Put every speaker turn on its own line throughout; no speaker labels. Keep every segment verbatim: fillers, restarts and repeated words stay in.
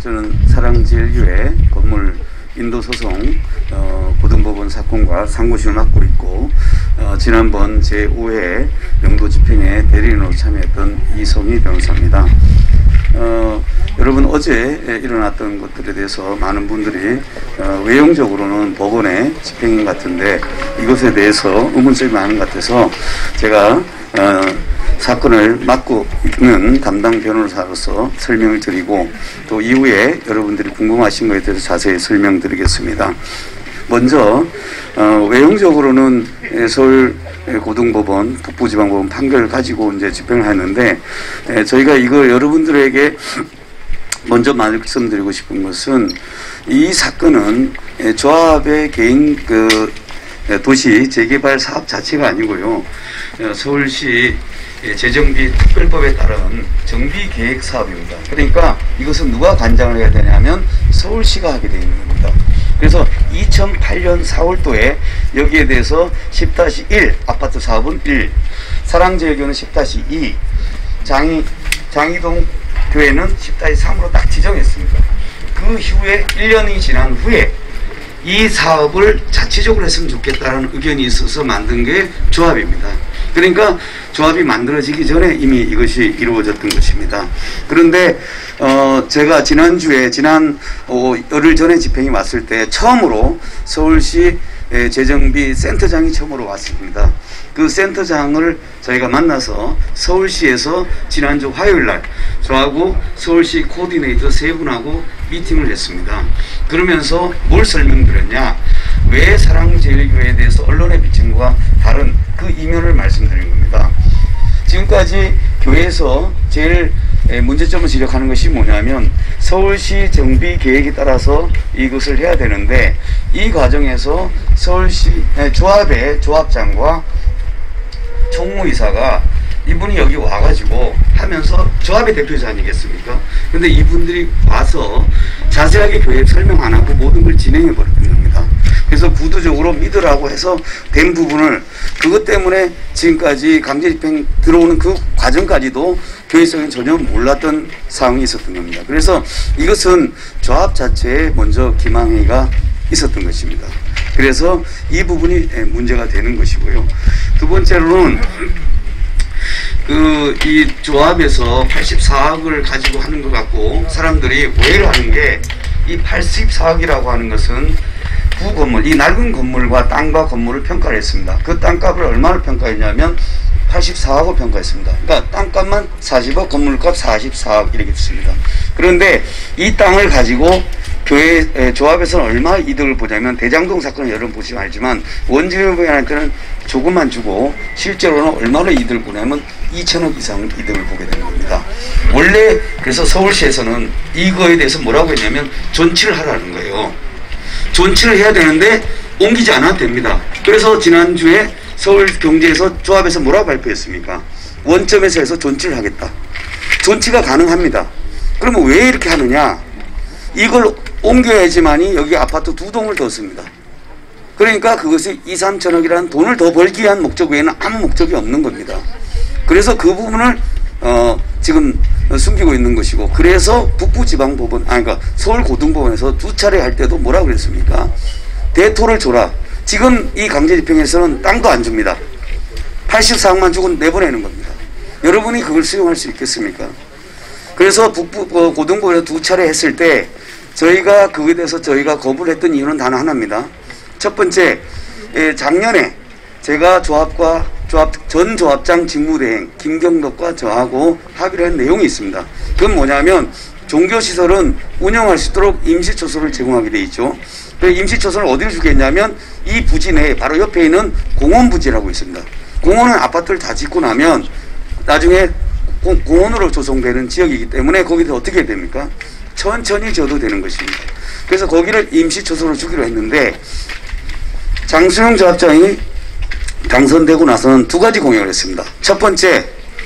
저는 사랑제일교회 건물 인도소송 어, 고등법원 사건과 상고심을 맡고 있고 어, 지난번 제오 회 영도집행에 대리인으로 참여했던 이성희 변호사입니다. 어, 여러분 어제 일어났던 것들에 대해서 많은 분들이 어, 외형적으로는 법원의 집행인 같은데 이것에 대해서 의문점이 많은 것 같아서 제가 어, 사건을 맡고 있는 담당 변호사로서 설명을 드리고 또 이후에 여러분들이 궁금하신 것에 대해서 자세히 설명드리겠습니다. 먼저 어, 외형적으로는 서울 고등법원, 북부지방법원 판결을 가지고 이제 집행을 했는데 에, 저희가 이거 여러분들에게 먼저 말씀드리고 싶은 것은 이 사건은 조합의 개인 그 도시 재개발 사업 자체가 아니고요. 서울시 재정비 특별법에 따른 정비계획 사업입니다. 그러니까 이것은 누가 관장을 해야 되냐면 서울시가 하게 되어 있는 겁니다. 그래서 이천팔 년 사월도에 여기에 대해서 십 일 아파트 사업은 일, 사랑제일교회는 십 이, 장이, 장이동 교회는 십 삼으로 딱 지정했습니다. 그 이후에 일 년이 지난 후에 이 사업을 자체적으로 했으면 좋겠다는 의견이 있어서 만든 게 조합입니다. 그러니까 조합이 만들어지기 전에 이미 이것이 이루어졌던 것입니다. 그런데 어 제가 지난주에 지난 어, 열흘 전에 집행이 왔을 때 처음으로 서울시 재정비 센터장이 처음으로 왔습니다. 그 센터장을 저희가 만나서 서울시에서 지난주 화요일날 저하고 서울시 코디네이터 세 분하고 미팅을 했습니다. 그러면서 뭘 설명드렸냐, 왜 사랑제일교회에 대해서 언론의 비침과 다른 그 이면을 말씀드린 겁니다. 지금까지 교회에서 제일 문제점을 지적하는 것이 뭐냐면 서울시 정비 계획에 따라서 이것을 해야 되는데 이 과정에서 서울시 조합의 조합장과 총무이사가 이분이 여기 와가지고 하면서 조합의 대표이사 아니겠습니까? 근데 이분들이 와서 자세하게 교회에 설명 안 하고 모든 걸 진행해 버렸던 겁니다. 그래서 구도적으로 믿으라고 해서 된 부분을 그것 때문에 지금까지 강제집행 들어오는 그 과정까지도 교회성은 전혀 몰랐던 상황이 있었던 겁니다. 그래서 이것은 조합 자체에 먼저 기망회의가 있었던 것입니다. 그래서 이 부분이 문제가 되는 것이고요. 두 번째로는 그 이 조합에서 팔십사억을 가지고 하는 것 같고 사람들이 오해를 하는 게 이 팔십사억이라고 하는 것은 구 건물, 이 낡은 건물과 땅과 건물을 평가를 했습니다. 그 땅값을 얼마를 평가했냐면 팔십사억을 평가했습니다. 그러니까 땅값만 사십억, 건물값 사십사억 이렇게 됐습니다. 그런데 이 땅을 가지고 교회 조합에서는 얼마 이득을 보냐면 대장동 사건을 여러분 보시면 알지만 원주민한테는 조금만 주고 실제로는 얼마나 이득을 보냐면 이천억 이상 이득을 보게 되는 겁니다. 원래 그래서 서울시에서는 이거에 대해서 뭐라고 했냐면 존치를 하라는 거예요. 존치를 해야 되는데 옮기지 않아도 됩니다. 그래서 지난주에 서울경제에서 조합에서 뭐라고 발표했습니까? 원점에서 해서 존치를 하겠다. 존치가 가능합니다. 그러면 왜 이렇게 하느냐? 이걸 옮겨야지만이 여기 아파트 두 동을 더 씁니다. 그러니까 그것이 이, 삼천억이라는 돈을 더 벌기 위한 목적 외에는 아무 목적이 없는 겁니다. 그래서 그 부분을 어 지금 숨기고 있는 것이고, 그래서 북부지방법원, 아니 그러니까 서울고등법원에서 두 차례 할 때도 뭐라고 그랬습니까? 대토를 줘라. 지금 이 강제집행에서는 땅도 안 줍니다. 팔십사억만 주고 내보내는 겁니다. 여러분이 그걸 수용할 수 있겠습니까? 그래서 북부 어, 고등법원에서 두 차례 했을 때 저희가 그거에 대해서 저희가 거부를 했던 이유는 단 하나입니다. 첫 번째, 예, 작년에 제가 조합과 조합 전 조합장 직무대행 김경덕과 저하고 합의를 한 내용이 있습니다. 그건 뭐냐면 종교시설은 운영할 수 있도록 임시초소를 제공하게 돼 있죠. 임시초소를 어디를 주겠냐면 이 부지 내에 바로 옆에 있는 공원부지라고 있습니다. 공원은 아파트를 다 짓고 나면 나중에 공, 공원으로 조성되는 지역이기 때문에 거기서 어떻게 됩니까? 천천히 져도 되는 것입니다. 그래서 거기를 임시초소로 주기로 했는데 장수영 조합장이 당선되고 나서는 두 가지 공약을 했습니다. 첫 번째,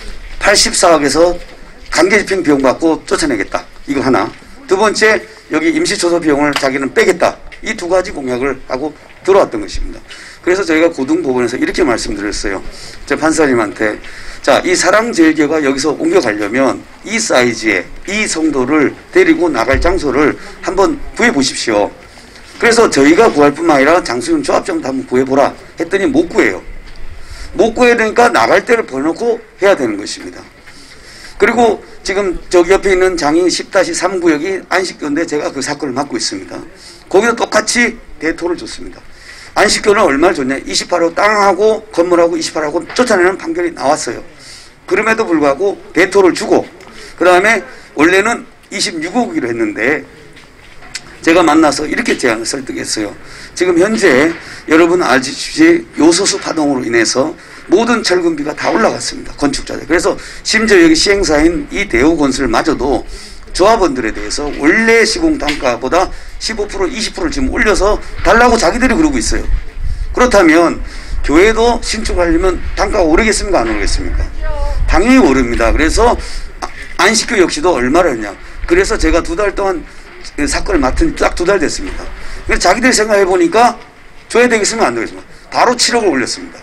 팔십사억에서 강제집행 비용 받고 쫓아내겠다. 이거 하나. 두 번째, 여기 임시초소 비용을 자기는 빼겠다. 이 두 가지 공약을 하고 들어왔던 것입니다. 그래서 저희가 고등법원에서 이렇게 말씀드렸어요. 제 판사님한테 자, 이 사랑제일교가 여기서 옮겨가려면 이 사이즈에 이 성도를 데리고 나갈 장소를 한번 구해 보십시오. 그래서 저희가 구할 뿐만 아니라 장수님 조합장도 한번 구해보라 했더니 못 구해요. 못 구해야 되니까 나갈 때를 벌어놓고 해야 되는 것입니다. 그리고 지금 저기 옆에 있는 장이 십 삼 구역이 안식교인데 제가 그 사건을 맡고 있습니다. 거기도 똑같이 대토를 줬습니다. 안식교는 얼마를 줬냐? 이십팔 호 땅하고 건물하고 이십팔 호하고 쫓아내는 판결이 나왔어요. 그럼에도 불구하고 대토를 주고 그 다음에 원래는 이십육 호기로 했는데 제가 만나서 이렇게 제안을 설득했어요. 지금 현재 여러분 아시듯이 요소수 파동으로 인해서 모든 철근비가 다 올라갔습니다. 건축자들. 그래서 심지어 여기 시행사인 이 대우건설마저도 조합원들에 대해서 원래 시공 단가보다 십오 퍼센트 이십 퍼센트를 지금 올려서 달라고 자기들이 그러고 있어요. 그렇다면 교회도 신축하려면 단가가 오르겠습니까? 안 오르겠습니까? 당연히 오릅니다. 그래서 안식교 역시도 얼마를 했냐. 그래서 제가 두 달 동안 사건을 맡은 딱 두 달 됐습니다. 그래서 자기들이 생각해 보니까 줘야 되겠으면 안 되겠습니까? 바로 칠억을 올렸습니다.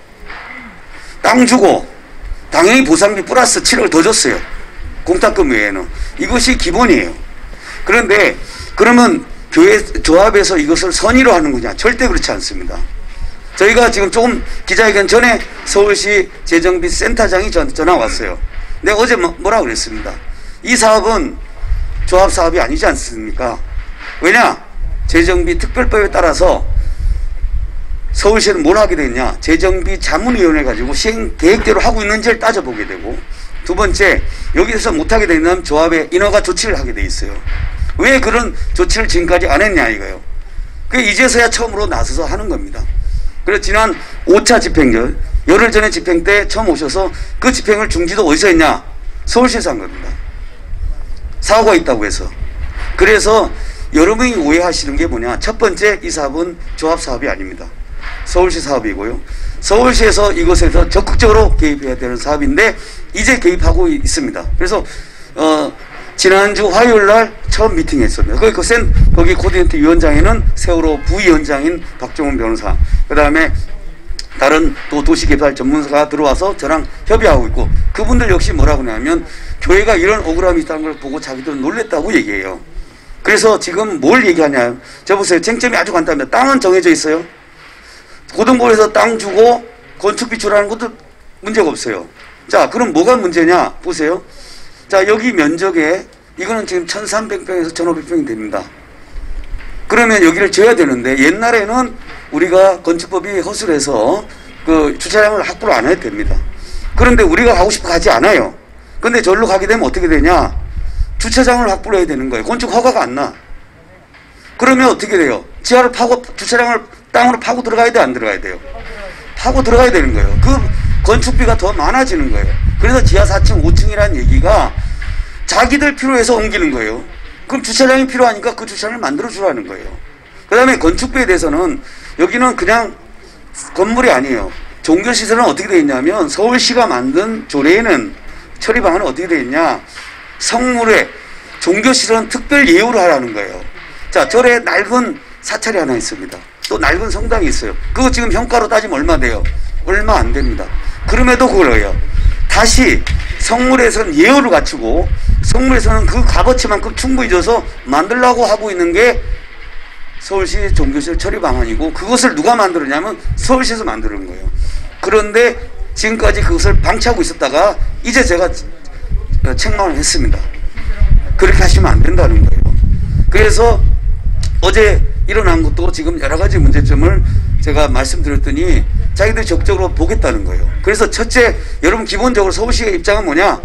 땅 주고 당연히 보상비 플러스 칠억을 더 줬어요. 공탁금 외에는. 이것이 기본이에요. 그런데 그러면 교회 조합에서 이것을 선의로 하는 거냐? 절대 그렇지 않습니다. 저희가 지금 조금 기자회견 전에 서울시 재정비 센터장이 전, 전화 왔어요. 내가 어제 뭐, 뭐라 그랬습니다. 이 사업은 조합 사업이 아니지 않습니까? 왜냐? 재정비 특별법에 따라서 서울시는 뭘 하게 되냐? 재정비 자문위원회 가지고 시행 계획대로 하고 있는지를 따져보게 되고, 두 번째, 여기서 못하게 되면 조합의 인허가 조치를 하게 돼 있어요. 왜 그런 조치를 지금까지 안 했냐 이거예요. 그 이제서야 처음으로 나서서 하는 겁니다. 그래서 지난 오 차 집행, 열흘 전에 집행 때 처음 오셔서 그 집행을 중지도 어디서 했냐? 서울시에서 한 겁니다. 사고가 있다고 해서. 그래서 여러분이 오해하시는 게 뭐냐? 첫 번째, 이 사업은 조합 사업이 아닙니다. 서울시 사업이고요. 서울시에서 이것에서 적극적으로 개입해야 되는 사업인데 이제 개입하고 있습니다. 그래서 어, 지난주 화요일 날 처음 미팅했습니다. 거기 그 센 거기 코디네이터 위원장에는 세월호 부위원장인 박종훈 변호사, 그 다음에 다른 또 도시개발 전문가가 들어와서 저랑 협의하고 있고, 그분들 역시 뭐라고 하냐면 교회가 이런 억울함이 있다는 걸 보고 자기들은 놀랬다고 얘기해요. 그래서 지금 뭘 얘기하냐? 저 보세요. 쟁점이 아주 간단합니다. 땅은 정해져 있어요. 고등부에서 땅 주고 건축비 주라는 것도 문제가 없어요. 자, 그럼 뭐가 문제냐? 보세요. 자, 여기 면적에 이거는 지금 천삼백 평에서 천오백 평이 됩니다. 그러면 여기를 지어야 되는데 옛날에는 우리가 건축법이 허술해서 그 주차장을 확보를 안 해도 됩니다. 그런데 우리가 가고 싶어 가지 않아요. 근데 절로 가게 되면 어떻게 되냐? 주차장을 확보를 해야 되는 거예요. 건축 허가가 안 나. 그러면 어떻게 돼요? 지하를 파고 주차장을 땅으로 파고 들어가야 돼, 안 들어가야 돼요? 파고 들어가야 되는 거예요. 그 건축비가 더 많아지는 거예요. 그래서 지하 사 층, 오 층이라는 얘기가 자기들 필요해서 옮기는 거예요. 그럼 주차장이 필요하니까 그 주차장을 만들어 주라는 거예요. 그 다음에 건축비에 대해서는 여기는 그냥 건물이 아니에요. 종교시설은 어떻게 되어 있냐면 서울시가 만든 조례에는 처리 방안은 어떻게 되어 있냐? 성물에 종교시설은 특별 예우를 하라는 거예요. 자, 절에 낡은 사찰이 하나 있습니다. 또 낡은 성당이 있어요. 그거 지금 평가로 따지면 얼마 돼요? 얼마 안 됩니다. 그럼에도 그걸 해요. 다시 성물에서는 예우를 갖추고 성물에서는 그 값어치만큼 충분히 줘서 만들려고 하고 있는 게 서울시 종교시설 처리 방안이고, 그것을 누가 만들었냐면 서울시에서 만드는 거예요. 그런데 지금까지 그것을 방치하고 있었다가 이제 제가 책망을 했습니다. 그렇게 하시면 안 된다는 거예요. 그래서 어제 일어난 것도 지금 여러 가지 문제점을 제가 말씀드렸더니 자기들이 적극적으로 보겠다는 거예요. 그래서 첫째, 여러분 기본적으로 서울시의 입장은 뭐냐?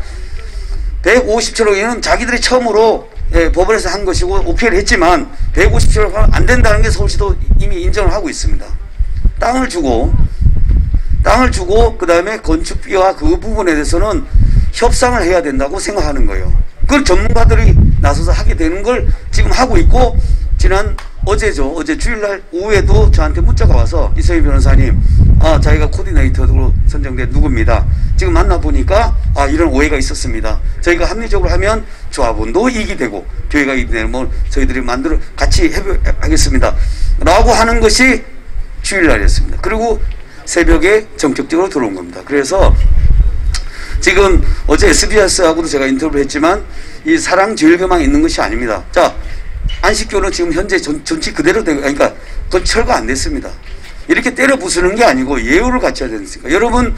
백오십칠억에는 자기들이 처음으로 예, 법원에서 한 것이고 오피를 했지만 백오십칠억 안 된다는 게 서울시도 이미 인정을 하고 있습니다. 땅을 주고 땅을 주고 그 다음에 건축비와 그 부분에 대해서는 협상을 해야 된다고 생각하는 거예요. 그걸 전문가들이 나서서 하게 되는 걸 지금 하고 있고, 지난 어제죠. 어제 주일날 오후에도 저한테 문자가 와서 이성희 변호사님, 아, 자기가 코디네이터로 선정된 누구입니다. 지금 만나보니까 아, 이런 오해가 있었습니다. 저희가 합리적으로 하면 조합원도 이익이 되고 교회가 이익이 되는 뭐 저희들이 만들어 같이 해보겠습니다 라고 하는 것이 주일날이었습니다. 그리고 새벽에 정책적으로 들어온 겁니다. 그래서 지금 어제 에스비에스하고도 제가 인터뷰를 했지만 이 사랑제일교만 있는 것이 아닙니다. 자, 안식교는 지금 현재 전, 전치 그대로 되고, 그러니까 그 철거 안 됐습니다. 이렇게 때려 부수는 게 아니고 예우를 갖춰야 되니까. 여러분,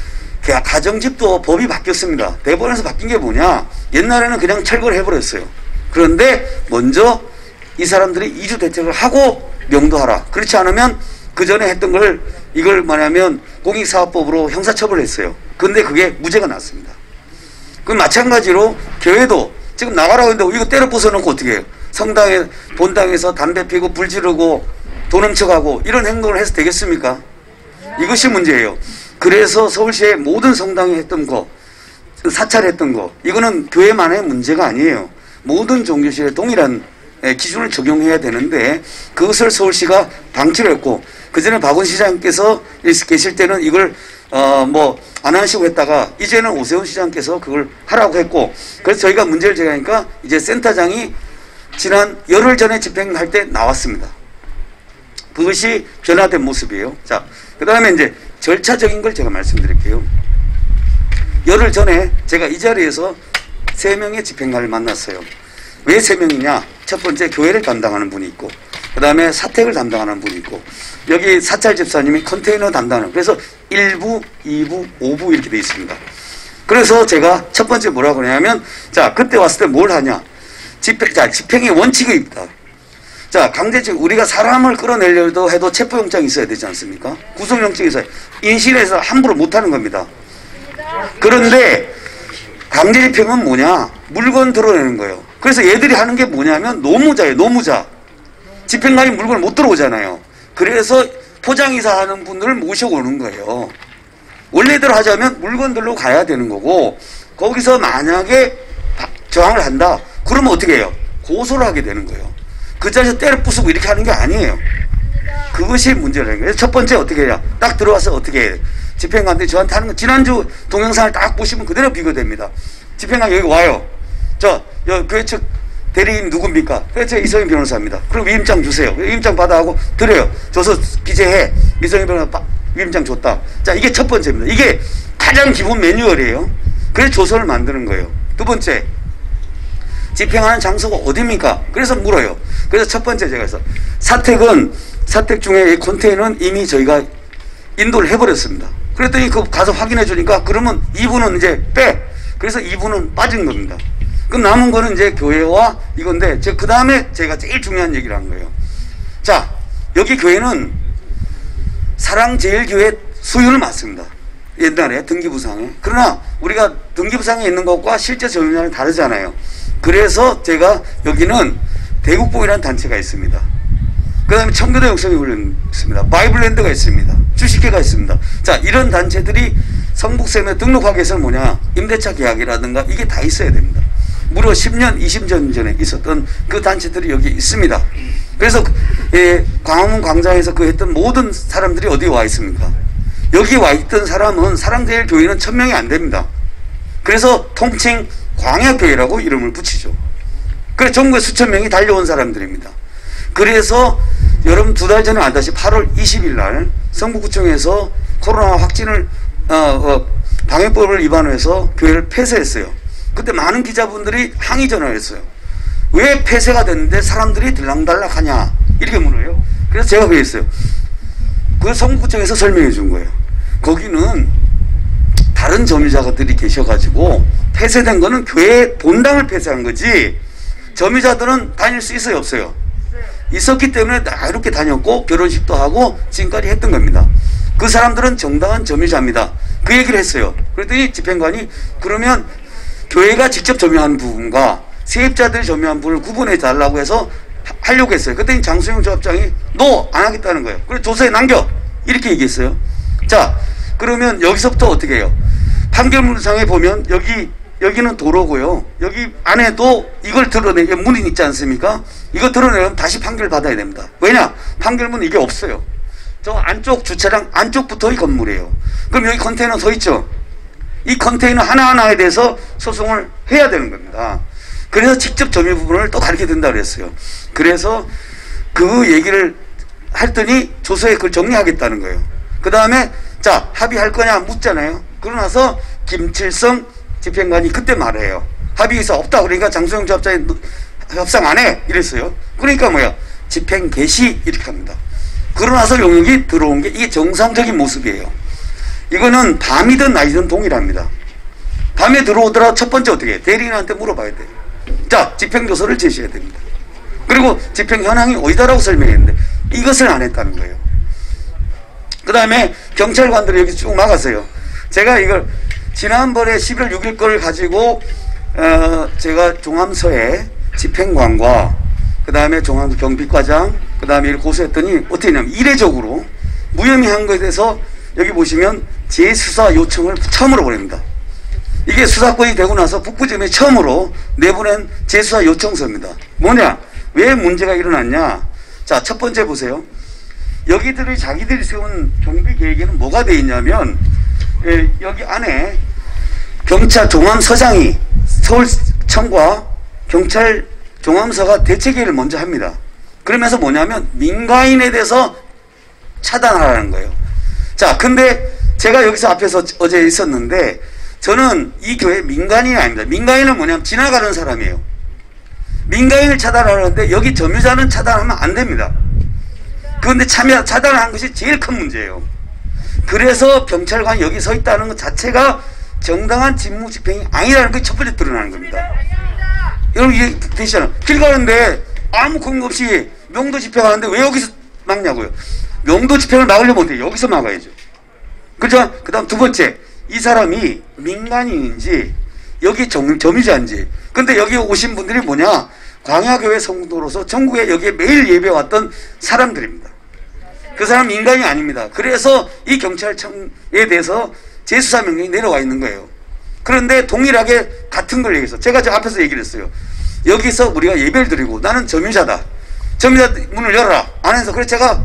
가정집도 법이 바뀌었습니다. 대법원에서 바뀐 게 뭐냐? 옛날에는 그냥 철거를 해버렸어요. 그런데 먼저 이 사람들이 이주 대책을 하고 명도하라. 그렇지 않으면 그 전에 했던 걸 이걸 뭐냐면 공익사업법으로 형사처벌을 했어요. 근데 그게 무죄가 났습니다. 그 마찬가지로 교회도 지금 나가라고 했는데 이거 때려 부숴놓고 어떻게 해요? 성당에 본당에서 담배 피고 불 지르고 돈 훔쳐가고 이런 행동을 해서 되겠습니까? 이것이 문제예요. 그래서 서울시의 모든 성당에 했던 거, 사찰했던 거, 이거는 교회만의 문제가 아니에요. 모든 종교시에 동일한 기준을 적용해야 되는데 그것을 서울시가 방치를 했고, 그 전에 박원 시장께서 계실 때는 이걸 어 뭐 안 하시고 했다가 이제는 오세훈 시장께서 그걸 하라고 했고, 그래서 저희가 문제를 제기하니까 이제 센터장이 지난 열흘 전에 집행할 때 나왔습니다. 그것이 변화된 모습이에요. 자, 그 다음에 이제 절차적인 걸 제가 말씀드릴게요. 열흘 전에 제가 이 자리에서 세 명의 집행관을 만났어요. 왜 세 명이냐? 첫 번째 교회를 담당하는 분이 있고, 그 다음에 사택을 담당하는 분이 있고, 여기 사찰 집사님이 컨테이너 담당하는, 그래서 일 부, 이 부, 오 부 이렇게 되어 있습니다. 그래서 제가 첫 번째 뭐라고 그러냐면, 자, 그때 왔을 때 뭘 하냐? 집행, 자, 집행의 원칙이 있다. 자, 강제징, 우리가 사람을 끌어내려도 해도 체포영장이 있어야 되지 않습니까? 구속영장이 있어야, 인실에서 함부로 못하는 겁니다. 그런데 강제집행은 뭐냐? 물건 드러내는 거예요. 그래서 얘들이 하는 게 뭐냐면 노무자예요. 노무자. 집행관이 물건을 못 들어오잖아요. 그래서 포장이사 하는 분들을 모셔오는 거예요. 원래대로 하자면 물건들로 가야 되는 거고, 거기서 만약에 저항을 한다, 그러면 어떻게 해요? 고소를 하게 되는 거예요. 그 자리에서 때려 부수고 이렇게 하는 게 아니에요. 그것이 문제라는 거예요. 첫 번째 어떻게 해야? 딱 들어와서 어떻게 해요? 집행관들이 저한테 하는 거, 지난주 동영상을 딱 보시면 그대로 비교됩니다. 집행관 여기 와요. 저, 여, 교회 측 대리인 누굽니까? 그래서 이성희 변호사입니다. 그럼 위임장 주세요. 위임장 받아하고 드려요. 줘서 기재해. 이성희 변호사 위임장 줬다. 자, 이게 첫 번째입니다. 이게 가장 기본 매뉴얼이에요. 그래서 조서를 만드는 거예요. 두 번째, 집행하는 장소가 어디입니까? 그래서 물어요. 그래서 첫 번째 제가 해서 사택은, 사택 중에 이 컨테이너는 이미 저희가 인도를 해버렸습니다. 그랬더니 그 가서 확인해 주니까 그러면 이 부는 이제 빼. 그래서 이 부는 빠진 겁니다. 그럼 남은 거는 이제 교회와 이건데, 제가 그 다음에 제가 제일 중요한 얘기를 한 거예요. 자, 여기 교회는 사랑제일교회 수유를 맞습니다. 옛날에 등기부상에. 그러나 우리가 등기부상에 있는 것과 실제 점유량이 다르잖아요. 그래서 제가 여기는 대국봉이라는 단체가 있습니다. 그 다음에 청교도 역성이 있습니다. 바이블랜드가 있습니다. 주식회가 있습니다. 자, 이런 단체들이 성북세무에 등록하기 위해서는 뭐냐? 임대차 계약이라든가 이게 다 있어야 됩니다. 무려 십 년, 이십 년 전에 있었던 그 단체들이 여기 있습니다. 그래서 예, 광화문 광장에서 그 했던 모든 사람들이 어디 와 있습니까? 여기 와 있던 사람은 사랑제일교회는 천 명이 안 됩니다. 그래서 통칭 광야교회라고 이름을 붙이죠. 그래서 전국에 수천 명이 달려온 사람들입니다. 그래서 여러분 두 달 전에 알다시피 팔월 이십일 날 성북구청에서 코로나 확진을 어, 어, 방역법을 위반해서 교회를 폐쇄했어요. 그때 많은 기자분들이 항의 전화를 했어요. 왜 폐쇄가 됐는데 사람들이 들락달락 하냐 이렇게 물어요. 그래서 제가 그랬어요. 그 성북구청에서 설명해 준 거예요. 거기는 다른 점유자들이 계셔가지고 폐쇄된 거는 교회 본당을 폐쇄한 거지, 점유자들은 다닐 수 있어요 없어요? 있었기 때문에 이렇게 다녔고 결혼식도 하고 지금까지 했던 겁니다. 그 사람들은 정당한 점유자입니다. 그 얘기를 했어요. 그랬더니 집행관이 그러면 교회가 직접 점유한 부분과 세입자들이 점유한 부분을 구분해 달라고 해서 하려고 했어요. 그랬더니 장수영 조합장이 너 안 하겠다는 거예요. 그래서 조서에 남겨 이렇게 얘기했어요. 자, 그러면 여기서부터 어떻게 해요? 판결문상에 보면 여기 여기는 도로고요. 여기 안에도 이걸 드러내, 문이 있지 않습니까? 이거 드러내면 다시 판결 받아야 됩니다. 왜냐? 판결문 이게 없어요. 저 안쪽 주차장 안쪽부터 이 건물이에요. 그럼 여기 컨테이너 서 있죠? 이 컨테이너 하나하나에 대해서 소송을 해야 되는 겁니다. 그래서 직접 점유 부분을 또 가르쳐 든다 그랬어요. 그래서 그 얘기를 했더니 조서에 그걸 정리하겠다는 거예요. 그 다음에 자, 합의할 거냐 묻잖아요. 그러고 나서 김칠성 집행관이 그때 말해요. 합의의사 없다. 그러니까 장소영 조합장이 협상 안 해. 이랬어요. 그러니까 뭐야? 집행 개시 이렇게 합니다. 그러고 나서 용역이 들어온 게 이게 정상적인 모습이에요. 이거는 밤이든 낮이든 동일합니다. 밤에 들어오더라도 첫 번째 어떻게 해? 대리인한테 물어봐야 돼요. 자, 집행조서를 제시해야 됩니다. 그리고 집행 현황이 어디다라고 설명했는데 이것을 안 했다는 거예요. 그 다음에 경찰관들이 여기 쭉 막았어요. 제가 이걸 지난번에 십일 육일 거를 가지고 어 제가 종암서에 집행관과 그 다음에 종암서 경비과장 그 다음에 이를 고소했더니 어떻게 했냐면 이례적으로 무혐의한 것에 대해서 여기 보시면 재수사 요청을 처음으로 보냅니다. 이게 수사권이 되고 나서 북부지검이 처음으로 내보낸 재수사 요청서입니다. 뭐냐? 왜 문제가 일어났냐? 자, 첫 번째 보세요. 여기들이 자기들이 세운 경비 계획에는 뭐가 돼 있냐면 예, 여기 안에 경찰 종암서장이 서울청과 경찰 종암서가 대책 회의를 먼저 합니다. 그러면서 뭐냐면 민간인에 대해서 차단하라는 거예요. 자, 근데 제가 여기서 앞에서 어제 있었는데 저는 이 교회 민간인이 아닙니다. 민간인은 뭐냐면 지나가는 사람이에요. 민간인을 차단하는데 여기 점유자는 차단하면 안 됩니다. 그런데 참여 차단한 것이 제일 큰 문제예요. 그래서 경찰관이 여기 서 있다는 것 자체가 정당한 직무 집행이 아니라는 게 첫 번째 드러나는 겁니다. 여러분 이해 되시잖아요. 길 가는데 아무 근거 없이 명도 집행하는데 왜 여기서 막냐고요. 명도 집행을 막으려면 어떻게 여기서 막아야죠. 그렇죠? 그 다음 두 번째, 이 사람이 민간인인지 여기 정, 점유자인지. 근데 여기 오신 분들이 뭐냐, 광야교회 성도로서 전국에 여기에 매일 예배 왔던 사람들입니다. 그 사람 민간이 아닙니다. 그래서 이 경찰청에 대해서 재수사 명령이 내려와 있는 거예요. 그런데 동일하게 같은 걸 얘기해서 제가 저 앞에서 얘기를 했어요. 여기서 우리가 예배를 드리고 나는 점유자다. 점유자 문을 열어라. 안에서 그래서 제가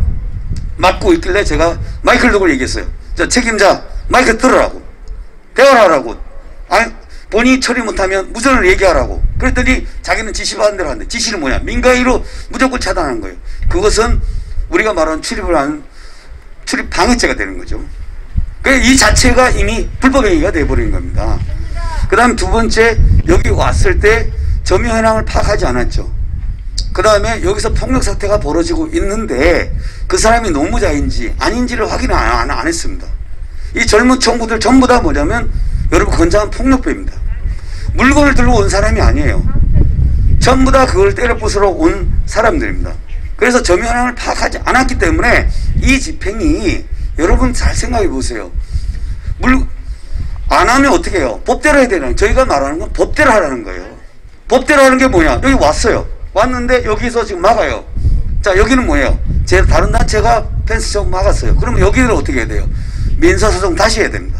막고 있길래 제가 마이크를 들고 얘기했어요. 자, 책임자 마이크 들으라고. 대화를 하라고. 아니, 본인이 처리 못하면 무전을 얘기하라고. 그랬더니 자기는 지시받은 대로 한대. 지시는 뭐냐? 민간인으로 무조건 차단하는 거예요. 그것은 우리가 말하는 출입을 하는 출입 방해죄가 되는 거죠. 이 자체가 이미 불법행위가 되어버린 겁니다. 그 다음 두 번째, 여기 왔을 때 점유 현황을 파악하지 않았죠. 그 다음에 여기서 폭력 사태가 벌어지고 있는데 그 사람이 노무자인지 아닌지를 확인 안, 안 했습니다. 이 젊은 청구들 전부 다 뭐냐면 여러분 건장한 폭력배입니다. 물건을 들고 온 사람이 아니에요. 전부 다 그걸 때려 부수러 온 사람들입니다. 그래서 점유 현황을 파악하지 않았기 때문에 이 집행이 여러분 잘 생각해 보세요. 물, 안 하면 어떻게 해요? 법대로 해야 되는, 저희가 말하는 건 법대로 하라는 거예요. 법대로 하는 게 뭐냐? 여기 왔어요. 왔는데 여기서 지금 막아요. 자, 여기는 뭐예요? 제 다른 단체가 펜스 쪽 막았어요. 그러면 여기를 어떻게 해야 돼요? 민사소송 다시 해야 됩니다.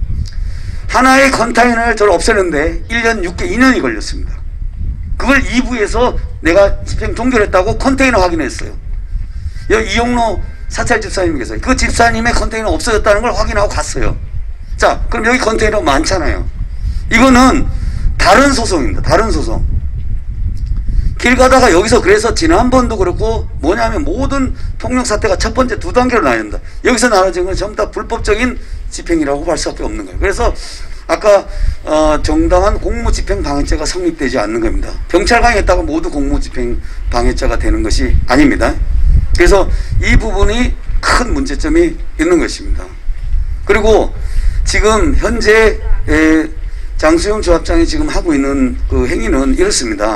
하나의 컨테이너를 저를 없애는데 일 년 육 개, 이 년이 걸렸습니다. 그걸 이 부에서 내가 집행 종결했다고 컨테이너 확인했어요. 여기 이용로 사찰 집사님께서 그 집사님의 컨테이너 없어졌다는 걸 확인하고 갔어요. 자, 그럼 여기 컨테이너 많잖아요. 이거는 다른 소송입니다. 다른 소송. 길 가다가 여기서 그래서 지난번도 그렇고 뭐냐면 모든 폭력 사태가 첫 번째 두 단계로 나뉩니다. 여기서 나눠진 건 전부 다 불법적인 집행이라고 할 수밖에 없는 거예요. 그래서 아까 어, 정당한 공무집행 방해죄가 성립되지 않는 겁니다. 경찰관이 했다고 모두 공무집행 방해죄가 되는 것이 아닙니다. 그래서 이 부분이 큰 문제점이 있는 것입니다. 그리고 지금 현재 에, 장수영 조합장이 지금 하고 있는 그 행위는 이렇습니다.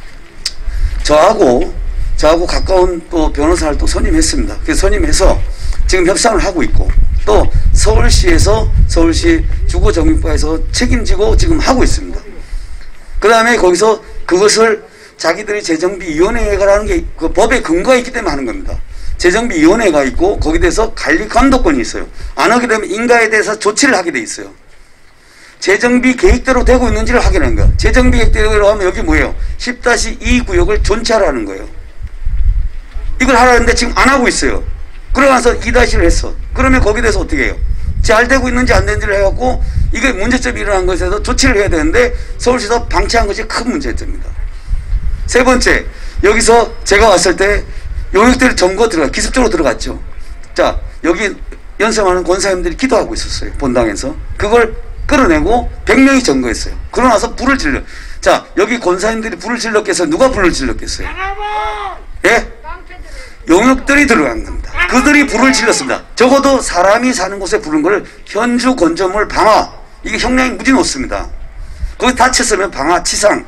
저하고 저하고 가까운 또 변호사를 또 선임했습니다. 그래서 선임해서 지금 협상을 하고 있고 또 서울시에서 서울시 주거정비과에서 책임지고 지금 하고 있습니다. 그 다음에 거기서 그것을 자기들이 재정비위원회가 라는 게 그 법에 근거가 있기 때문에 하는 겁니다. 재정비위원회가 있고 거기에 대해서 관리 감독권이 있어요. 안 하게 되면 인가에 대해서 조치를 하게 돼 있어요. 재정비 계획대로 되고 있는지를 확인하는 거예요. 재정비 계획대로 하면 여기 뭐예요? 십 이 구역을 존치하라는 거예요. 이걸 하라는데 지금 안 하고 있어요. 그러면서 이를 했어. 그러면 거기에 대해서 어떻게 해요? 잘 되고 있는지 안 되는지를 해갖고 이게 문제점이 일어난 것에 대해서 조치를 해야 되는데 서울시에서 방치한 것이 큰 문제점입니다. 세 번째, 여기서 제가 왔을 때 용역들이 점거 들어가, 기습적으로 들어갔죠. 자, 여기 연sem하는 권사님들이 기도하고 있었어요. 본당에서. 그걸 끌어내고 백 명이 점거했어요. 그러고 나서 불을 질러. 자, 여기 권사님들이 불을 질렀겠어요? 누가 불을 질렀겠어요? 예? 용역들이 들어간 겁니다. 그들이 불을 질렀습니다. 적어도 사람이 사는 곳에 부른 걸 현주, 건조물, 방화, 이게 형량이 무지 높습니다. 거기 다쳤으면 방화, 치상,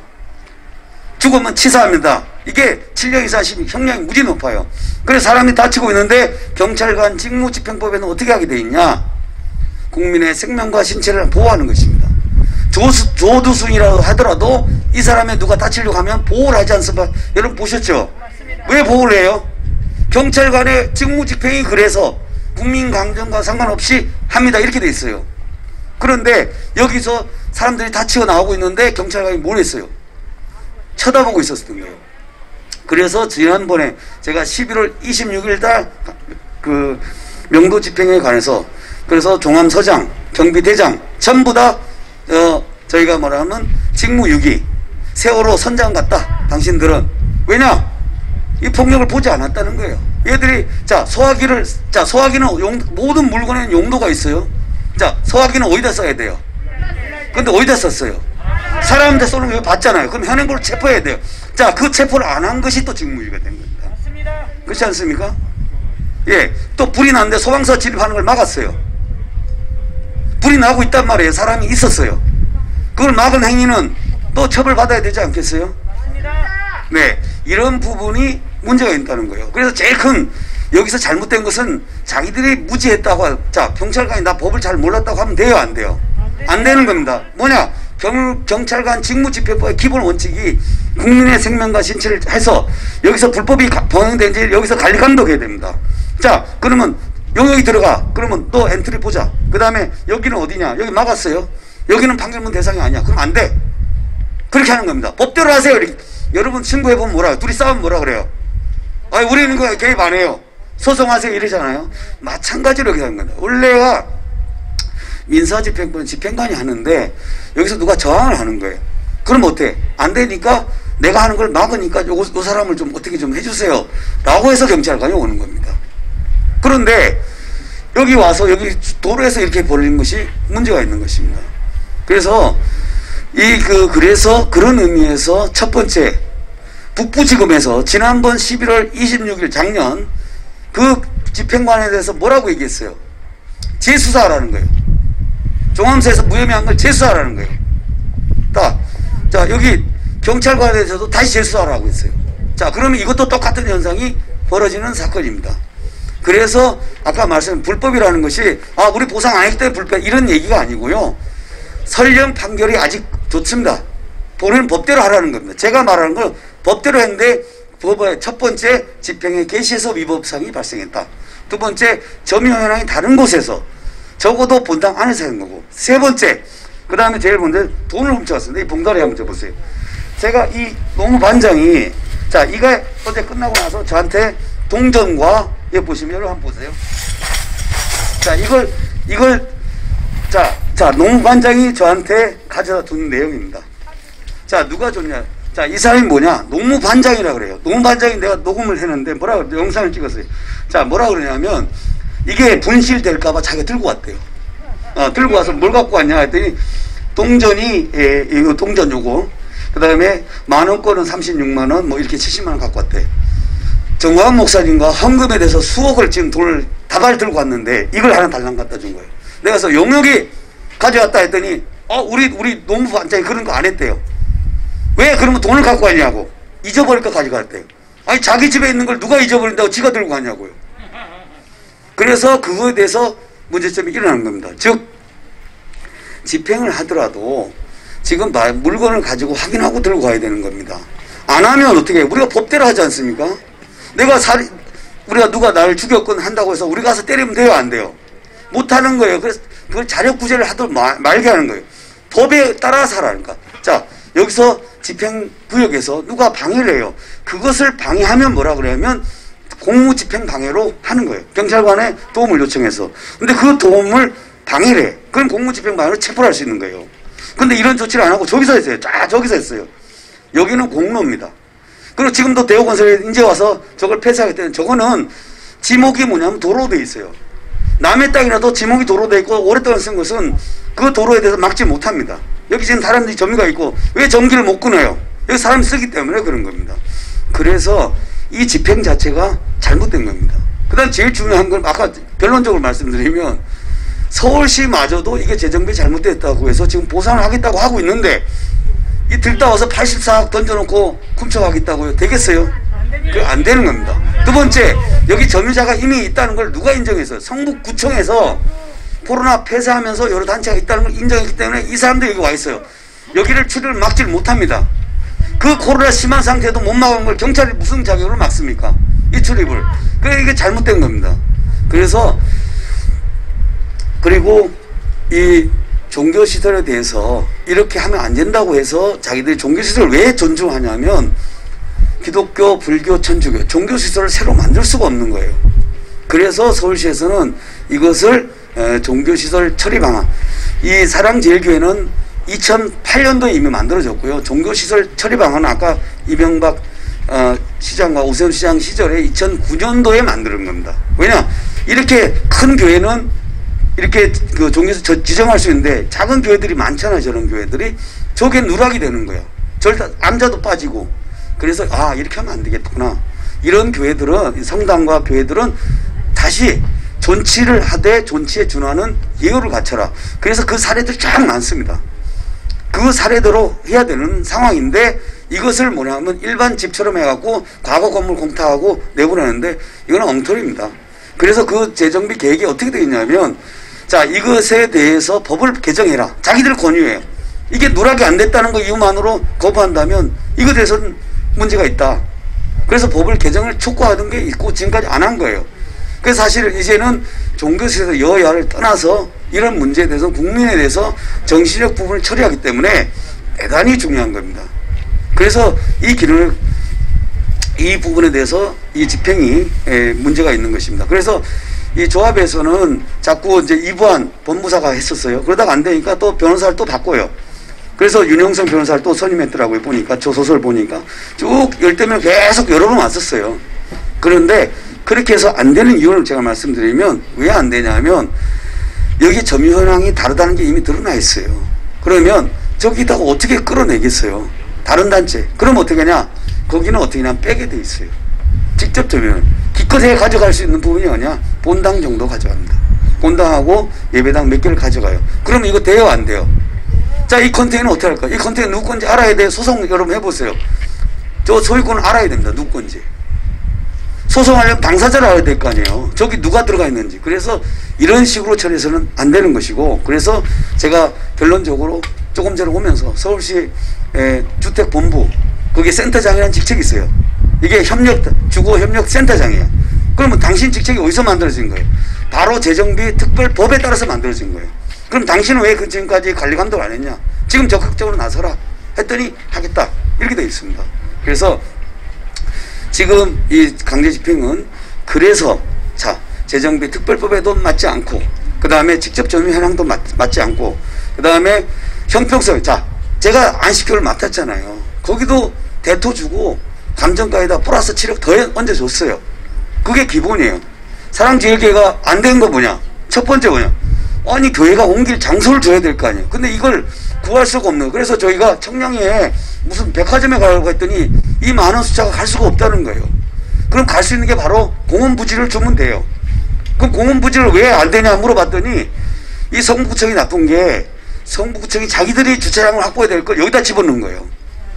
죽으면 치사합니다. 이게 칠 년 이상이면 형량이 무지 높아요. 그래서 사람이 다치고 있는데 경찰관 직무집행법에는 어떻게 하게 돼 있냐? 국민의 생명과 신체를 보호하는 것입니다. 조수, 조두순이라고 하더라도 이 사람의 누가 다치려고 하면 보호를 하지 않습니까? 여러분 보셨죠? 맞습니다. 왜 보호를 해요? 경찰관의 직무집행이 그래서 국민감정과 상관없이 합니다. 이렇게 돼 있어요. 그런데 여기서 사람들이 다치고 나오고 있는데 경찰관이 뭘 했어요? 쳐다보고 있었던 거예요. 그래서 지난번에 제가 십일월 이십육일 날 그 명도 집행에 관해서 그래서 종암서장, 경비대장 전부 다 어, 저희가 뭐라 하면 직무유기, 세월호 선장 같다. 당신들은 왜냐? 이 폭력을 보지 않았다는 거예요. 얘들이 자 소화기를 자 소화기는 용, 모든 물건에는 용도가 있어요. 자 소화기는 어디다 써야 돼요? 근데 어디다 썼어요? 사람한테 쏘는 거 봤잖아요. 그럼 현행범을 체포해야 돼요. 자 그 체포를 안 한 것이 또 직무유기가 된 겁니다. 그렇지 않습니까? 예, 또 불이 났는데 소방서 진입하는 걸 막았어요. 불이 나고 있단 말이에요. 사람이 있었어요. 그걸 막은 행위는 또 처벌받아야 되지 않겠어요? 네, 이런 부분이 문제가 있다는 거예요. 그래서 제일 큰 여기서 잘못된 것은 자기들이 무지했다고, 자 경찰관이 나 법을 잘 몰랐다고 하면 돼요, 안 돼요? 안 되는 겁니다. 뭐냐? 경, 경찰관 직무집행법의 기본 원칙이 국민의 생명과 신체를 해서 여기서 불법이 범행된지 여기서 관리 감독해야 됩니다. 자 그러면 용역이 들어가. 그러면 또 엔트리 보자. 그 다음에 여기는 어디냐? 여기 막았어요. 여기는 판결문 대상이 아니야. 그럼 안 돼. 그렇게 하는 겁니다. 법대로 하세요. 이렇게. 여러분 친구해보면 뭐라 둘이 싸우면 뭐라 그래요? 아니 우리는 그 개입 안 해요. 소송하세요 이러잖아요. 마찬가지로 여기 하는 겁니다. 원래가 민사집행부는 집행관이 하는데 여기서 누가 저항을 하는 거예요. 그럼 어때? 안 되니까 내가 하는 걸 막으니까 요, 요 사람을 좀 어떻게 좀 해주세요 라고 해서 경찰관이 오는 겁니다. 그런데 여기 와서 여기 도로에서 이렇게 벌리는 것이 문제가 있는 것입니다. 그래서 이 그 그래서 그런 의미에서 첫 번째 북부지검에서 지난번 십일월 이십육일 작년 그 집행관에 대해서 뭐라고 얘기했어요? 재수사하라는 거예요. 종암서에서 무혐의한 걸 재수사하라는 거예요. 자, 자 여기 경찰관에 대해서도 다시 재수사하라고 했어요. 자 그러면 이것도 똑같은 현상이 벌어지는 사건입니다. 그래서 아까 말씀드린 불법이라는 것이 아 우리 보상 안 했기 때문에 불법 이런 얘기가 아니고요. 설령 판결이 아직 좋습니다. 본인은 법대로 하라는 겁니다. 제가 말하는 건 법대로 했는데 법의 첫 번째 집행에 개시해서 위법사항이 발생했다. 두 번째 점유 현황이 다른 곳에서 적어도 본당 안에서 하는 거고 세 번째 그 다음에 제일 먼저 돈을 훔쳐왔습니다. 이 봉다리 한번 줘보세요. 제가 이 노무반장이 자 이거 어제 끝나고 나서 저한테 동전과 여기 보시면 여러분 한번 보세요. 자 이걸 이걸 자, 자 노무반장이 저한테 가져다 둔 내용입니다. 자 누가 줬냐? 자 이 사람이 뭐냐? 노무반장이라 그래요. 노무반장이 내가 녹음을 했는데 뭐라 그래? 영상을 찍었어요. 자 뭐라 그러냐면 이게 분실될까봐 자기가 들고 왔대요. 어, 들고 와서 뭘 갖고 왔냐 했더니 동전이 예, 이거 동전 요거 그 다음에 만원권은 삼십육만 원 뭐 이렇게 칠십만 원 갖고 왔대. 정광훈 목사님과 헌금에 대해서 수억을 지금 돈을 다발 들고 왔는데 이걸 하나 달랑 갖다 준 거예요. 내가 그래서 용역이 가져왔다 했더니 어 우리 우리 노무반장이 그런 거 안 했대요. 왜 그러면 돈을 갖고 왔냐고. 잊어버릴까 가져갔대요. 아니 자기 집에 있는 걸 누가 잊어버린다고 지가 들고 갔냐고요. 그래서 그거에 대해서 문제점이 일어나는 겁니다. 즉 집행을 하더라도 지금 물건을 가지고 확인하고 들고 가야 되는 겁니다. 안 하면 어떻게 해요? 우리가 법대로 하지 않습니까? 내가 살인 우리가 누가 나를 죽였건 한다고 해서 우리 가서 때리면 돼요 안 돼요? 못하는 거예요. 그래서 그걸 자력구제를 하도록 마, 말게 하는 거예요. 법에 따라서 하라니까. 자 여기서 집행구역에서 누가 방해를 해요. 그것을 방해하면 뭐라 그러냐면 공무집행방해로 하는 거예요. 경찰관에 도움을 요청해서. 근데 그 도움을 방해를 해. 그럼 공무집행방해로 체포를 할 수 있는 거예요. 근데 이런 조치를 안 하고 저기서 했어요. 쫙 저기서 했어요. 여기는 공로입니다. 그리고 지금도 대우건설에 이제 와서 저걸 폐쇄하기 때문에 저거는 지목이 뭐냐면 도로로 돼 있어요. 남의 땅이라도 지목이 도로돼 있고 오랫동안 쓴 것은 그 도로에 대해서 막지 못합니다. 여기 지금 사람들이 점유가 있고 왜 전기를 못 끊어요? 여기 사람이 쓰기 때문에 그런 겁니다. 그래서 이 집행 자체가 잘못된 겁니다. 그 다음 제일 중요한 건 아까 결론적으로 말씀드리면 서울시마저도 이게 재정비 잘못됐다고 해서 지금 보상을 하겠다고 하고 있는데 이 들다 와서 팔십사억 던져놓고 훔쳐가겠다고요? 되겠어요? 그 안 되는 겁니다. 두 번째, 여기 점유자가 이미 있다는 걸 누가 인정했어요? 성북구청에서 코로나 폐쇄하면서 여러 단체가 있다는 걸 인정했기 때문에 이 사람들이 여기 와 있어요. 여기를 출입을 막지를 못합니다. 그 코로나 심한 상태도 못 막은 걸 경찰이 무슨 자격으로 막습니까? 이 출입을. 그래 이게 잘못된 겁니다. 그래서 그리고 이 종교시설에 대해서 이렇게 하면 안 된다고 해서 자기들이 종교시설을 왜 존중하냐면 기독교, 불교, 천주교 종교시설을 새로 만들 수가 없는 거예요. 그래서 서울시에서는 이것을 종교시설 처리 방안, 이 사랑제일교회는 이천팔 년도에 이미 만들어졌고요. 종교시설 처리 방안은 아까 이명박 어, 시장과 오세훈 시장 시절에 이천구 년도에 만드는 겁니다. 왜냐? 이렇게 큰 교회는 이렇게 그 종교시설 지정할 수 있는데 작은 교회들이 많잖아요. 저런 교회들이. 저게 누락이 되는 거예요. 절대 암자도 빠지고. 그래서 아 이렇게 하면 안 되겠구나. 이런 교회들은 성당과 교회들은 다시 존치를 하되 존치에 준하는 예우를 갖춰라. 그래서 그 사례들이 쫙 많습니다. 그 사례대로 해야 되는 상황인데 이것을 뭐냐면 일반 집처럼 해갖고 과거 건물 공탁하고 내보내는데 이건 엉터리입니다. 그래서 그 재정비 계획이 어떻게 되어 있냐면 자 이것에 대해서 법을 개정해라. 자기들 권유해요. 이게 누락이 안 됐다는 거 이유만으로 거부한다면 이거에 대해서는 문제가 있다. 그래서 법을 개정을 촉구하던 게 있고 지금까지 안 한 거예요. 그래서 사실 이제는 종교시설에서 여야를 떠나서 이런 문제에 대해서 국민에 대해서 정신력 부분을 처리하기 때문에 대단히 중요한 겁니다. 그래서 이 기능을 이 부분에 대해서 이 집행이 문제가 있는 것입니다. 그래서 이 조합에서는 자꾸 이제 이부한 법무사가 했었어요. 그러다가 안 되니까 또 변호사를 또 바꿔요. 그래서 윤영선 변호사를 또 선임했더라고요. 보니까 저 소설 보니까 쭉 열댓 명 계속 여러 번 왔었어요. 그런데 그렇게 해서 안 되는 이유를 제가 말씀드리면 왜 안 되냐면 여기 점유 현황이 다르다는 게 이미 드러나 있어요. 그러면 저기다가 어떻게 끌어내겠어요? 다른 단체. 그럼 어떻게 하냐? 거기는 어떻게 하냐? 빼게 돼 있어요. 직접 점유를. 기껏해 가져갈 수 있는 부분이 뭐냐? 본당 정도 가져갑니다. 본당하고 예배당 몇 개를 가져가요. 그러면 이거 돼요? 안 돼요? 자, 이 컨테이너 어떻게 할까? 이 컨테이너 누구 건지 알아야 돼. 소송 여러분 해보세요. 저 소유권을 알아야 됩니다. 누구 건지. 소송하려면 당사자를 알아야 될 거 아니에요. 저기 누가 들어가 있는지. 그래서 이런 식으로 처리해서는 안 되는 것이고, 그래서 제가 결론적으로 조금 전에 오면서 서울시 주택본부 거기에 센터장이라는 직책이 있어요. 이게 협력 주거협력센터장이에요. 그러면 당신 직책이 어디서 만들어진 거예요? 바로 재정비 특별법에 따라서 만들어진 거예요. 그럼 당신은 왜 그 지금까지 관리 감독 안 했냐? 지금 적극적으로 나서라 했더니 하겠다 이렇게 되어 있습니다. 그래서 지금 이 강제 집행은 그래서 자 재정비 특별법에도 맞지 않고 그 다음에 직접 점유 현황도 맞, 맞지 않고 그 다음에 형평성 자 제가 안식교를 맡았잖아요. 거기도 대토 주고 감정가에다 플러스 칠억 더 얹어줬어요. 그게 기본이에요. 사랑제일교회가 안 된 거 뭐냐? 첫 번째 뭐냐? 아니 교회가 옮길 장소를 줘야 될 거 아니에요. 근데 이걸 구할 수가 없는 거예요. 그래서 저희가 청량리에 무슨 백화점에 가려고 했더니 이 많은 숫자가 갈 수가 없다는 거예요. 그럼 갈 수 있는 게 바로 공원부지를 주면 돼요. 그럼 공원부지를 왜 안 되냐 물어봤더니 이 성북구청이 나쁜 게 성북구청이 자기들이 주차장을 확보해야 될 걸 여기다 집어넣은 거예요.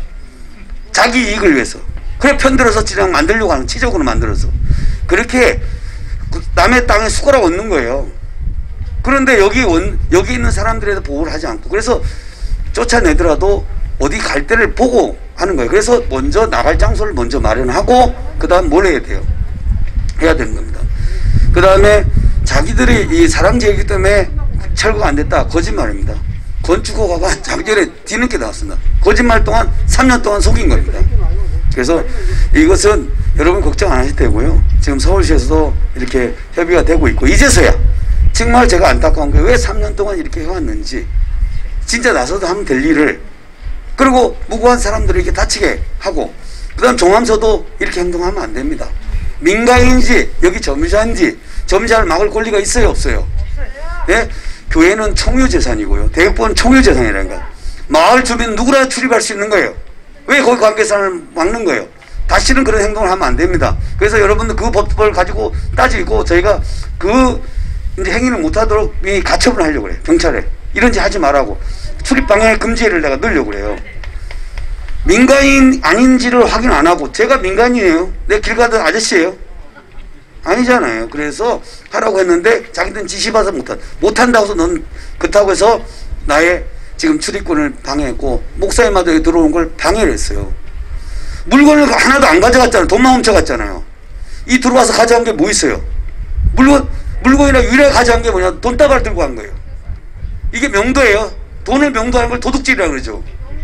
자기 이익을 위해서. 그래 편들어서 주차장 만들려고 하는 치적으로 만들어서 그렇게 남의 땅에 숟가락 얹는 거예요. 그런데 여기 원, 여기 있는 사람들에도 보호를 하지 않고 그래서 쫓아내더라도 어디 갈 때를 보고 하는 거예요. 그래서 먼저 나갈 장소를 먼저 마련하고 그 다음 뭘 해야 돼요? 해야 되는 겁니다. 그 다음에 자기들이 이 사랑제이기 때문에 철거가 안 됐다. 거짓말입니다. 건축허가가 작년에 뒤늦게 나왔습니다. 거짓말 동안 삼 년 동안 속인 겁니다. 그래서 이것은 여러분 걱정 안 하실 테고요. 지금 서울시에서도 이렇게 협의가 되고 있고 이제서야 정말 제가 안타까운 게 왜 삼 년 동안 이렇게 해왔는지 진짜 나서도 하면 될 일을 그리고 무고한 사람들을 이렇게 다치게 하고 그 다음 종암서도 이렇게 행동하면 안 됩니다. 민간인지 여기 점유자인지 점유자를 막을 권리가 있어요 없어요? 예? 교회는 총유재산이고요. 대학법은 총유재산이라는 거예요. 마을 주민 누구나 출입할 수 있는 거예요. 왜 거기 관계사를 막는 거예요? 다시는 그런 행동을 하면 안 됩니다. 그래서 여러분들 그 법을 가지고 따지고 저희가 그 이제 행위를 못하도록 이 가처분을 하려고 그래요. 경찰에. 이런 짓 하지 말라고. 출입방해 금지를 내가 넣으려고 그래요. 민간인 아닌지를 확인 안 하고 제가 민간인이에요. 내 길 가던 아저씨예요. 아니잖아요. 그래서 하라고 했는데 자기들은 지시받아서 못한, 못한다고 해서 넌 그렇다고 해서 나의 지금 출입권을 방해했고 목사님마다 여기 들어온 걸 방해를 했어요. 물건을 하나도 안 가져갔잖아요. 돈만 훔쳐갔잖아요. 이 들어와서 가져간 게 뭐 있어요? 물건, 물건이나 유일하게 가져간 게 뭐냐? 돈다발 들고 간 거예요. 이게 명도예요. 돈을 명도하는 걸 도둑질이라고 그러죠.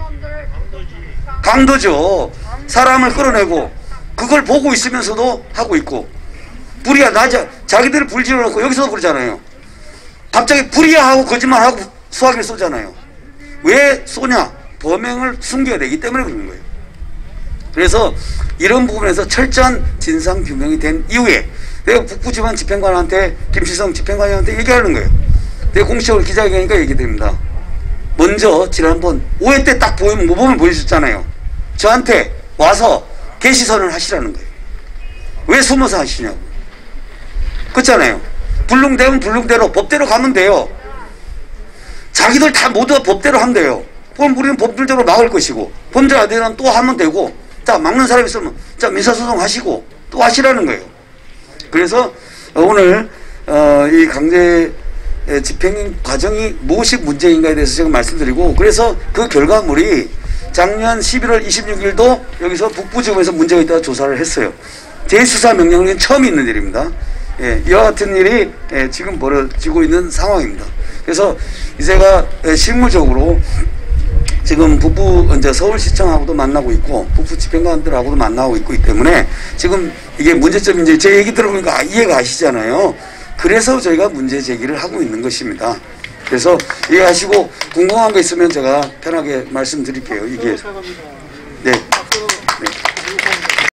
강도죠. 사람을 끌어내고 그걸 보고 있으면서도 하고 있고 불이야 나자 자기들을 불 지어놓고 여기서도 그러잖아요. 갑자기 불이야 하고 거짓말하고 수화기를 쏘잖아요. 왜 쏘냐? 범행을 숨겨야 되기 때문에 그런 거예요. 그래서 이런 부분에서 철저한 진상규명이 된 이후에 내가 북부지방 집행관한테 김시성 집행관한테 얘기하는 거예요. 내가 공식적으로 기자회견이니까 얘기드립니다. 먼저 지난번 오해 때 딱 보이면 모범을 보여줬잖아요. 저한테 와서 개시선언을 하시라는 거예요. 왜 숨어서 하시냐고. 그렇잖아요. 불능되면 불능대로 법대로 가면 돼요. 자기들 다 모두 법대로 하면 돼요. 그럼 우리는 법률대로 막을 것이고 범죄가 되면 또 하면 되고 자 막는 사람이 있으면 자 민사소송 하시고 또 하시라는 거예요. 그래서 오늘 어, 이 강제 집행 과정이 무엇이 문제인가에 대해서 제가 말씀드리고 그래서 그 결과물이 작년 십일월 이십육일도 여기서 북부지검에서 문제가 있다고 조사를 했어요. 재수사 명령은 처음 있는 일입니다. 예, 이와 같은 일이 예, 지금 벌어지고 있는 상황입니다. 그래서 제가 예, 실무적으로 지금 북부 이제 서울시청하고도 만나고 있고 북부 집행관들하고도 만나고 있기 때문에 지금 이게 문제점이 이제 제 얘기 들어보니까 이해가 가시잖아요. 그래서 저희가 문제 제기를 하고 있는 것입니다. 그래서 이해하시고 궁금한 거 있으면 제가 편하게 말씀드릴게요. 이게 네.